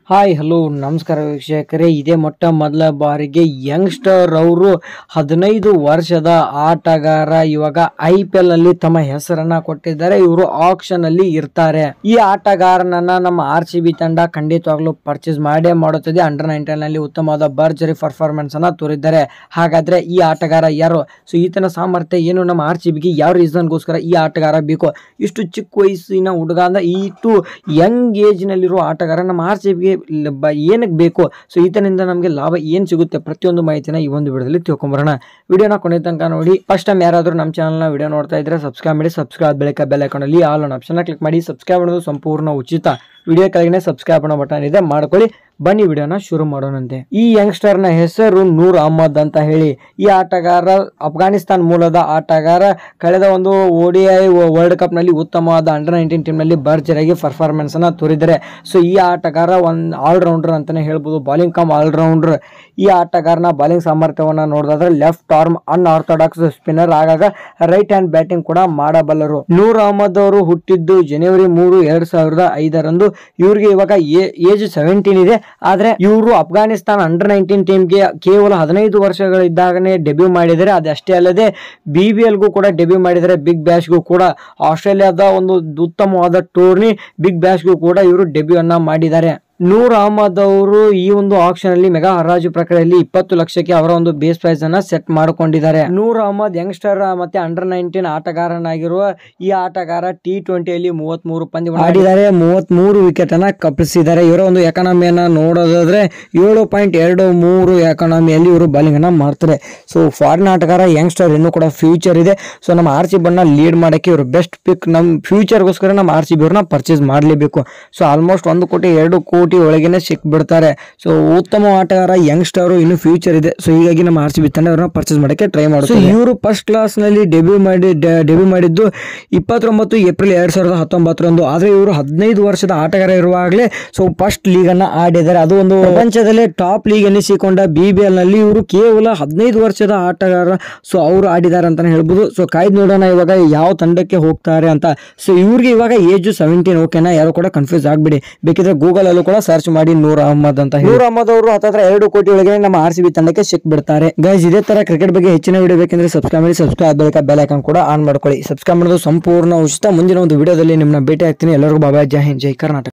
Hi hello ನಮಸ್ಕಾರ ವೀಕ್ಷಕರೇ, ಇದೇ ಮೊಟ್ಟ ಮೊದಲ ಬಾರಿಗೆ ಯಂಗ್ಸ್ಟರ್ ಅವರು 15 ವರ್ಷದ ಆಟಗಾರ ಇವಾಗ IPL ನಲ್ಲಿ ತಮ್ಮ ಹೆಸರನ್ನ ಕೊಟ್ಟಿದ್ದಾರೆ. ಇವರು ಆಕ್ಷನ್ ಅಲ್ಲಿ ಇರ್ತಾರೆ. ಈ ಆಟಗಾರನನ್ನ ನಮ್ಮ RCB ತಂಡ ಖಂಡಿತವಾಗ್ಲೂ ಪರ್ಚೇಸ್ ಮಾಡೇ ಮಾಡುತ್ತದೆ. ಅಂಡರ್ 19 ನಲ್ಲಿ ಉತ್ತಮವಾದ ಭರ್ಜರಿ ಪರ್ಫಾರ್ಮೆನ್ಸ್ ಅನ್ನ ತೋರಿದ್ದಾರೆ. ಹಾಗಾದ್ರೆ ಈ ಆಟಗಾರ ಯಾರು? ಸೊ ಈತನ ಸಾಮರ್ಥ್ಯ ಏನು? ನಮ್ಮ RCB ಗೆ ಯಾವ ರೀಸನ್ ಗೋಸ್ಕರ ಈ ಆಟಗಾರ ಬೇಕು? ಇಷ್ಟು ಚಿಕ್ಕ ವಯಸ್ಸಿನ ಹುಡುಗ ಅಂದ್ರೆ ಇಷ್ಟು ಯಂಗ್ ಏಜ್ ನಲ್ಲಿರುವ ಆಟಗಾರ ನಮ್ಮ RCB ಗೆ ಏನಕ್ಕೆ ಬೇಕು? ಸೊ ಈತನಿಂದ ನಮಗೆ ಲಾಭ ಏನ್ ಸಿಗುತ್ತೆ? ಪ್ರತಿಯೊಂದು ಮಾಹಿತಿನ ಈ ಒಂದು ವಿಡಿಯೋದಲ್ಲಿ ತಿಳ್ಕೊಂಬರೋಣ. ವಿಡಿಯೋನ ಕೊನೆ ತನಕ ನೋಡಿ. ಫಸ್ಟ್ ಟೈಮ್ ಯಾರಾದರೂ ನಮ್ಮ ಚಾನಲ್ನ ವಿಡಿಯೋ ನೋಡ್ತಾ ಇದ್ರೆ ಸಬ್ಸ್ಕ್ರೈಬ್ ಮಾಡಿ. ಸಬ್ಸ್ಕ್ರೈಬ್ ಬಳಿಕ ಬೆಲ್ ಐಕಾನ್ ಅಲ್ಲಿ ಆಲ್ ಆಪ್ಷನ್ ಕ್ಲಿಕ್ ಮಾಡಿ. ಸಬ್ಸ್ಕ್ರೈಬ್ ಮಾಡೋದು ಸಂಪೂರ್ಣ ಉಚಿತ. ವಿಡಿಯೋ ಕೆಳಗಡೆ ಸಬ್ಸ್ಕ್ರೈಬ್ ಅನ್ನೋ ಬಟನ್ ಇದೆ, ಮಾಡ್ಕೊಳ್ಳಿ. ಬನ್ನಿ ವಿಡಿಯೋನ ಶುರು ಮಾಡೋಣಂತೆ. ಈ ಯಂಗ್ಸ್ಟರ್ ನ ಹೆಸರು ನೂರ್ ಅಹಮದ್ ಅಂತ ಹೇಳಿ. ಈ ಆಟಗಾರ ಅಫ್ಘಾನಿಸ್ತಾನ್ ಮೂಲದ ಆಟಗಾರ. ಕಳೆದ ಒಂದು ODI ವರ್ಲ್ಡ್ ಕಪ್ ನಲ್ಲಿ ಉತ್ತಮವಾದ ಅಂಡರ್ 19 ಟೀಮ್ ನಲ್ಲಿ ಭರ್ಜರಿಯಾಗಿ ಪರ್ಫಾರ್ಮೆನ್ಸ್ ಅನ್ನ ತೋರಿದ್ದಾರೆ. ಸೊ ಈ ಆಟಗಾರ ಒಂದು ಆಲ್ರೌಂಡರ್ ಅಂತಾನೆ ಹೇಳ್ಬೋದು, ಬಾಲಿಂಗ್ ಕಮ್ ಆಲ್ರೌಂಡರ್. ಈ ಆಟಗಾರನ ಬಾಲಿಂಗ್ ಸಾಮರ್ಥ್ಯವನ್ನ ನೋಡಿದ್ರೆ ಲೆಫ್ಟ್ ಆರ್ಮ್ ಅನ್ಆರ್ಥೋಡಾಕ್ಸ್ ಸ್ಪಿನ್ನರ್, ಆಗಾಗ ರೈಟ್ ಹ್ಯಾಂಡ್ ಬ್ಯಾಟಿಂಗ್ ಕೂಡ ಮಾಡಬಲ್ಲರು. ನೂರ್ ಅಹಮದ್ ಅವರು ಹುಟ್ಟಿದ್ದು ಜನವರಿ 3, 2005 ಇವ್ರಿಗೆ ಇವಾಗ ಏಜ್ 17 ಇದೆ. ಆದ್ರೆ ಇವರು ಅಫ್ಘಾನಿಸ್ತಾನ್ ಅಂಡರ್ 19 ಟೀಮ್ಗೆ ಕೇವಲ 15 ವರ್ಷಗಳಿದ್ದಾಗನೇ ಡೆಬ್ಯೂ ಮಾಡಿದರೆ. ಅದಷ್ಟೇ ಅಲ್ಲದೆ BBL ಗೂ ಕೂಡ ಡೆಬ್ಯೂ ಮಾಡಿದರೆ. ಬಿಗ್ ಬ್ಯಾಶ್ ಗೂ ಕೂಡ, ಆಸ್ಟ್ರೇಲಿಯಾದ ಒಂದು ಉತ್ತಮವಾದ ಟೂರ್ನಿ ಬಿಗ್ ಬ್ಯಾಶ್ ಗೂ ಕೂಡ ಇವರು ಡೆಬ್ಯೂ ಅನ್ನ ಮಾಡಿದ್ದಾರೆ. ನೂರ್ ಅಹಮದ್ ಅವರು ಈ ಒಂದು ಆಕ್ಷನ್ ಅಲ್ಲಿ ಮೆಗಾ ಹರಾಜು ಪ್ರಕ್ರಿಯೆಯಲ್ಲಿ 20 ಲಕ್ಷಕ್ಕೆ ಅವರ ಒಂದು ಬೇಸ್ ಪ್ರೈಸ್ ಅನ್ನ ಸೆಟ್ ಮಾಡಿಕೊಂಡಿದ್ದಾರೆ. ನೂರ್ ಅಹಮದ್ ಯಂಗ್ಸ್ಟರ್ ಮತ್ತೆ ಅಂಡರ್ 19 ಆಟಗಾರನಾಗಿರುವ ಈ ಆಟಗಾರ T20 ಅಲ್ಲಿ 33 ಪಂದ್ಯ ಆಡಿದ್ದಾರೆ, 33 ವಿಕೆಟ್ ಅನ್ನ ಕಪ್ಪಿಸಿದ್ದಾರೆ. ಇವರ ಒಂದು ಎಕಾನಮಿಯನ್ನ ನೋಡೋದಾದ್ರೆ 7.23 ಎಕಾನಮಿಯಲ್ಲಿ ಇವರು ಬಾಲಿಂಗ್ ಅನ್ನ ಮಾಡ್ತಾರೆ. ಸೊ ಫಾರಿನ್ ಆಟಗಾರ, ಯಂಗ್ಸ್ಟರ್, ಇನ್ನೂ ಕೂಡ ಫ್ಯೂಚರ್ ಇದೆ. ಸೊ ನಮ್ಮ RCB ಅನ್ನ ಲೀಡ್ ಮಾಡಕ್ಕೆ ಇವರು ಬೆಸ್ಟ್ ಪಿಕ್. ನಮ್ಮ ಫ್ಯೂಚರ್ ಗೋಸ್ಕರ ನಮ್ಮ RCB ಅವ್ರನ್ನ ಪರ್ಚೇಸ್ ಮಾಡಲೇಬೇಕು. ಸೊ ಆಲ್ಮೋಸ್ಟ್ 1 ಕೋಟಿ 2 ಕೋಟಿ ಒಳಗೇನೆ ಸಿಕ್ಬಿಡ್ತಾರೆ. ಸೊ ಉತ್ತಮ ಆಟಗಾರ, ಯಂಗ್ಸ್ಟರ್, ಇನ್ನು ಫ್ಯೂಚರ್ ಇದೆ. ಸೊ ಹೀಗಾಗಿ ನಮ್ಮ RCB ತಂಡ ಇವರನ್ನ ಪರ್ಚೇಸ್ ಮಾಡಕ್ಕೆ ಟ್ರೈ ಮಾಡುತ್ತೆ. ಇವರು ಫಸ್ಟ್ ಕ್ಲಾಸ್ ನಲ್ಲಿ ಡೆಬ್ಯೂ ಮಾಡಿದ್ದು 29 ಏಪ್ರಿಲ್ 2019. ಆದ್ರೆ ಇವರು 15 ವರ್ಷದ ಆಟಗಾರ ಇರುವಾಗಲೇ ಸೊ ಫಸ್ಟ್ ಲೀಗ್ ಅನ್ನ ಆಡಿದ್ದಾರೆ. ಅದು ಒಂದು ಪ್ರಪಂಚದಲ್ಲೇ ಟಾಪ್ ಲೀಗ್ ಎನಿಸಿಕೊಂಡ BBL ನಲ್ಲಿ ಇವರು ಕೇವಲ 15 ವರ್ಷದ ಆಟಗಾರ. ಸೊ ಅವರು ಆಡಿದ್ದಾರೆ ಅಂತಾನೆ ಹೇಳ್ಬೋದು. ಸೊ ಕಾಯ್ದು ನೋಡೋಣ ಇವಾಗ ಯಾವ ತಂಡಕ್ಕೆ ಹೋಗ್ತಾರೆ ಅಂತ. ಸೊ ಇವ್ರಿಗೆ ಇವಾಗ ಏಜ್ 17. ಓಕೆನಾ, ಯಾರು ಕೂಡ ಕನ್ಫ್ಯೂಸ್ ಆಗ್ಬಿಡಿ. ಬೇಕಿದ್ರೆ ಗೂಗಲ್ ಅಲ್ಲೂ ಕೂಡ ಸರ್ಚ್ ಮಾಡಿ ನೂರ್ ಅಹಮದ್ ಅಂತ. ನೂರ್ ಅಹಮದ್ ಅವರು ಹತ್ತಿರ 2 ಕೋಟಿ ಒಳಗೆ ನಮ್ಮ RCB ತಂಡಕ್ಕೆ ಸಿಕ್ಬಿಡ್ತಾರೆ. ಗೈಸ್, ಇದೇ ತರ ಕ್ರಿಕೆಟ್ ಬಗ್ಗೆ ಹೆಚ್ಚಿನ ವಿಡಿಯೋ ಬೇಕೆಂದ್ರೆ ಸಬ್ಸ್ಕ್ರೈಬ್ ಮಾಡಿ. ಸಬ್ಸ್ಕ್ರೈಬ್ ಬಳಿಕ ಬೆಲ್ ಐಕಾನ್ ಕೂಡ ಆನ್ ಮಾಡ್ಕೊಳ್ಳಿ. ಸಬ್ಸ್ಕ್ರೈಬ್ ಮಾಡೋದು ಸಂಪೂರ್ಣ ಉಚಿತ. ಮುಂದಿನ ಒಂದು ವಿಡಿಯೋದಲ್ಲಿ ನಿಮ್ಮನ್ನ ಭೇಟಿ ಆಗ್ತೀನಿ. ಎಲ್ಲರಿಗೂ ಬಾಯ್, ಜೈ ಹಿಂದ್, ಜೈ ಕರ್ನಾಟಕ.